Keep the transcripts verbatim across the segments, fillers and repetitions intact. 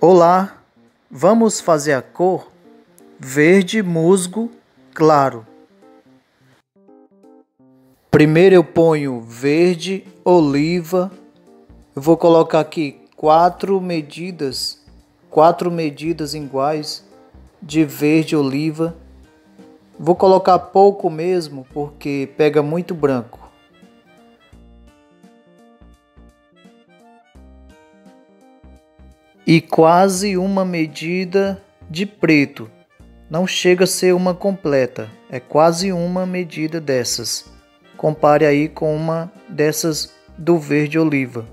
Olá, vamos fazer a cor verde musgo claro. Primeiro eu ponho verde oliva. Eu vou colocar aqui quatro medidas, quatro medidas iguais de verde oliva. Vou colocar pouco mesmo porque pega muito branco. E quase uma medida de preto. Não chega a ser uma completa, é quase uma medida dessas. Compare aí com uma dessas do verde oliva.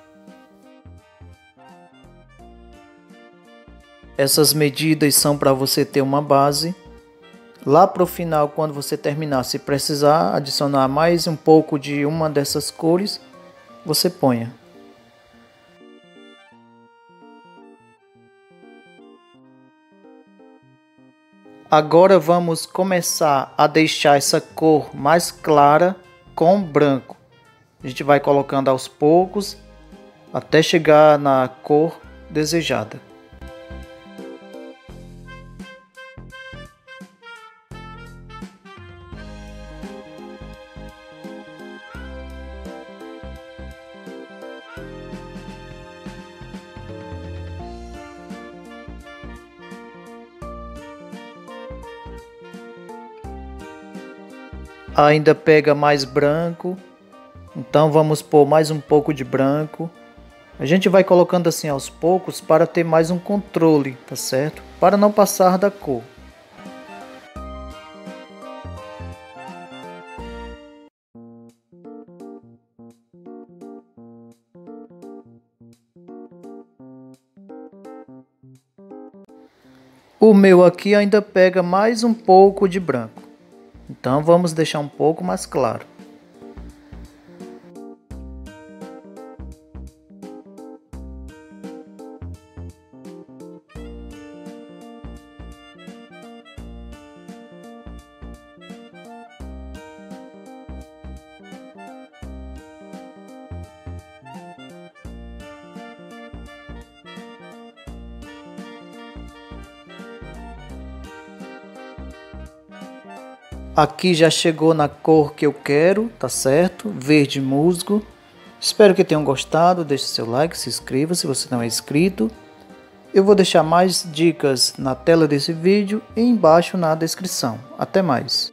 Essas medidas são para você ter uma base. Lá para o final, quando você terminar, se precisar adicionar mais um pouco de uma dessas cores, você ponha. Agora vamos começar a deixar essa cor mais clara com branco. A gente vai colocando aos poucos até chegar na cor desejada. Ainda pega mais branco, então vamos pôr mais um pouco de branco. A gente vai colocando assim aos poucos para ter mais um controle, tá certo? Para não passar da cor. O meu aqui ainda pega mais um pouco de branco. Então vamos deixar um pouco mais claro. Aqui já chegou na cor que eu quero, tá certo? Verde musgo. Espero que tenham gostado. Deixe seu like, se inscreva se você não é inscrito. Eu vou deixar mais dicas na tela desse vídeo e embaixo na descrição. Até mais!